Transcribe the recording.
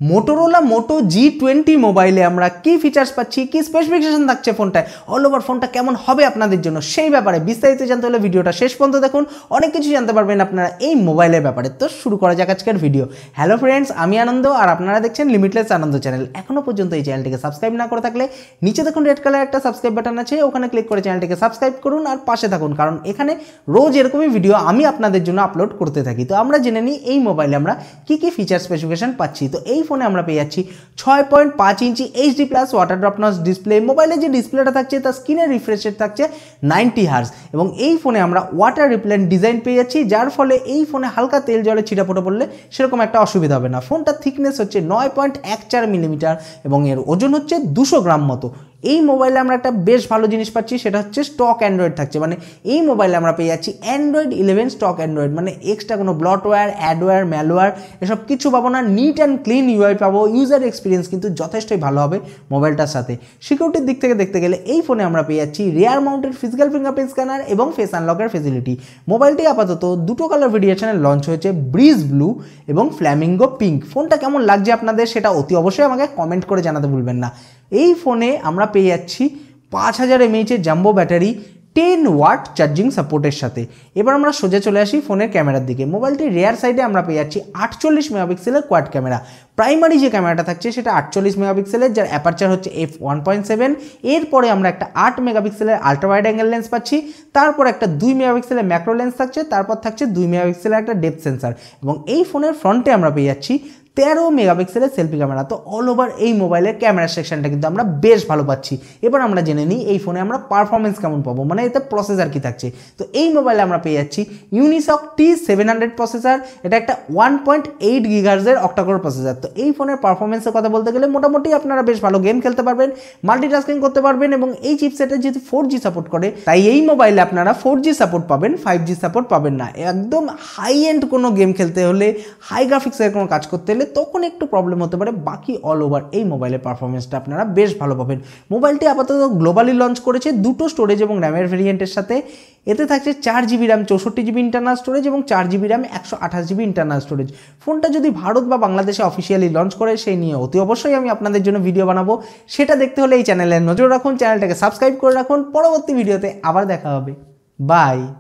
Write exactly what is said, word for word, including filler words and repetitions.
Motorola মোটো জি twenty মোবাইলে আমরা কি ফিচার্স পাচ্ছি, কি স্পেসিফিকেশন থাকছে ফোনটায়, অল ওভার ফোনটা কেমন হবে আপনাদের জন্য, সেই ব্যাপারে বিস্তারিত জানতে হলে ভিডিওটা শেষ পর্যন্ত দেখুন। অনেক কিছু জানতে পারবেন আপনারা এই মোবাইলের ব্যাপারে। তো শুরু করা যাক আজকের ভিডিও। হ্যালো ফ্রেন্ডস, আমি আনন্দ আর আপনারা দেখছেন লিমিটলেস আনন্দ চ্যানেল। এখনও পর্যন্ত এই চ্যানেলটিকে সাবস্ক্রাইব না করে থাকলে নিচে দেখুন রেড কালার একটা সাবস্ক্রাইব বাটন আছে, ওখানে ক্লিক করে চ্যানেলটিকে সাবস্ক্রাইব করুন আর পাশে থাকুন, কারণ এখানে রোজ এরকমই ভিডিও আমি আপনাদের জন্য আপলোড করতে থাকি। তো আমরা জেনে নিই এই মোবাইলে আমরা কী কী ফিচার স্পেসিফিকেশন পাচ্ছি। তো এই ফোনে আমরা পেয়ে যাচ্ছি ছয় পয়েন্ট পাঁচ inch HD plus water drop notch display. মোবাইলে যে ডিসপ্লেটা থাকছে তার স্ক্রিনের রিফ্রেশ রেট থাকছে নাইনটি হার্জ, এবং এই ফোনে আমরা ওয়াটার রিপ্লেন্ট ডিজাইন পেয়ে যাচ্ছি, যার ফলে এই ফোনে হালকা তেল জলে ছিটাফোটা পড়লে সেরকম একটা অসুবিধা হবে না। ফোনটার থিকনেস হচ্ছে নয় পয়েন্ট এক চার মিলিমিটার এবং এর ওজন হচ্ছে দুশো গ্রাম মতো। এই মোবাইলে আমরা একটা বেশ ভালো জিনিস পাচ্ছি, সেটা হচ্ছে স্টক অ্যান্ড্রয়েড থাকছে। মানে এই মোবাইলে আমরা পেয়ে যাচ্ছি অ্যান্ড্রয়েড ইলেভেন স্টক অ্যান্ড্রয়েড, মানে এক্সট্রা কোনো ব্লটওয়্যার, অ্যাডওয়্যার, ম্যালওয়্যার এসব কিছু পাবো না। নিট অ্যান্ড ক্লিন ইউআই পাবো। ইউজার এক্সপিরিয়েন্স কিন্তু যথেষ্টই ভালো হবে মোবাইলটার সাথে। সিকিউরিটির দিক থেকে দেখতে গেলে এই ফোনে আমরা পেয়ে যাচ্ছি rear mounted physical fingerprint scanner এবং ফেস আনলকের ফেসিলিটি। মোবাইলটি আপাতত দুটো কালার ভেরিয়েশনে লঞ্চ হয়েছে, ব্রিজ ব্লু এবং ফ্ল্যামিঙ্গো পিঙ্ক। ফোনটা কেমন লাগছে আপনাদের সেটা অতি অবশ্যই আমাকে কমেন্ট করে জানাতে ভুলবেন না। এই ফোনে আমরা পেয়ে যাচ্ছি পাঁচ হাজার এমএইচের jumbo battery, ten watt charging সাপোর্টের সাথে। এবার আমরা সোজা চলে আসি ফোনের ক্যামেরার দিকে। মোবাইলটির রেয়ার সাইডে আমরা পেয়ে যাচ্ছি আটচল্লিশ মেগাপিক্সেলের কোয়াড ক্যামেরা। প্রাইমারি যে ক্যামেরাটা থাকছে সেটা আটচল্লিশ মেগাপিক্সেলের, যার অ্যাপারচার হচ্ছে এফ ওয়ান পয়েন্ট সেভেন। এরপরে আমরা একটা আট মেগাপিক্সেলের আল্ট্রা ওয়াইড অ্যাঙ্গেল লেন্স পাচ্ছি, তারপর একটা দুই মেগাপিক্সেলের ম্যাক্রো লেন্স থাকছে, তারপর থাকছে দুই মেগাপিক্সেলের একটা ডেপথ সেন্সার, এবং এই ফোনের ফ্রন্টে আমরা পেয়ে যাচ্ছি তেরো মেগাপিক্সেলের সেলফি ক্যামেরা। তো অল ওভার এই মোবাইলের ক্যামেরা সেকশনটা কিন্তু আমরা বেশ ভালো পাচ্ছি। এবার আমরা জেনে নিই এই ফোনে আমরা পারফরমেন্স কেমন পাবো, মানে এতে প্রসেসর কি থাকছে। তো এই মোবাইলে আমরা পেয়ে যাচ্ছি Unisoc T seven hundred processor. এটা একটা ওয়ান পয়েন্ট এইট গিগার্জের অক্টাকোর প্রসেসর। তো এই ফোনের পারফরমেন্সের কথা বলতে গেলে মোটামুটি আপনারা বেশ ভালো গেম খেলতে পারবেন, মাল্টিটাস্কিং করতে পারবেন, এবং এই চিপসেটে যেহেতু ফোর জি সাপোর্ট করে তাই এই মোবাইলে আপনারা ফোর জি সাপোর্ট পাবেন, ফাইভ জি সাপোর্ট পাবেন না। একদম হাই এন্ড কোনো গেম খেলতে হলে, হাই গ্রাফিক্সের কোনো কাজ করতে হলে তখন একটু প্রবলেম হতে পারে। বাকি অল ওভার এই মোবাইলের পারফরমেন্সটা আপনারা বেশ ভালো পাবেন। মোবাইলটি আপাতত গ্লোবালি লঞ্চ করেছে দুটো স্টোরেজ এবং র্যামের ভেরিয়েন্টের সাথে। এতে থাকছে চার জিবি র্যাম, চৌষট্টি জিবি ইন্টারনাল স্টোরেজ এবং চার জিবি র্যাম, একশো আঠাশ জিবি ইন্টারনাল স্টোরেজ। ফোনটা যদি ভারত বা বাংলাদেশে অফিসিয়ালি লঞ্চ করে সেই নিয়ে অতি অবশ্যই আমি আপনাদের জন্য ভিডিও বানাবো। সেটা দেখতে হলে এই চ্যানেলে নজর রাখুন, চ্যানেলটাকে সাবস্ক্রাইব করে রাখুন। পরবর্তী ভিডিওতে আবার দেখা হবে। বাই।